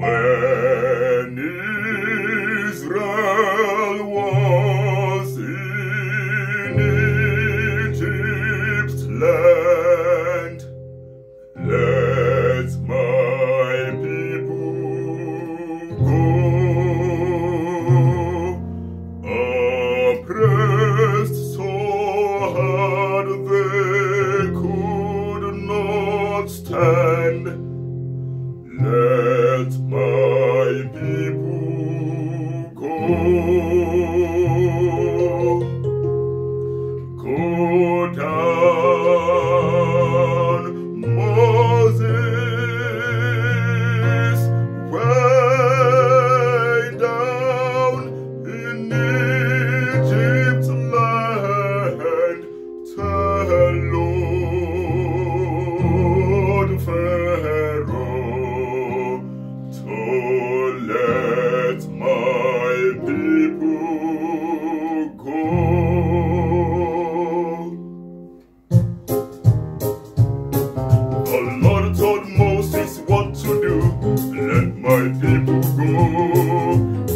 When Israel was in Egypt's land, let my people go, oppressed so hard they could not stand. Let my people go. Go down, Moses, way down in Egypt's land. Tell Lord Pharaoh to let my people go. The Lord told Moses what to do. Let my people go.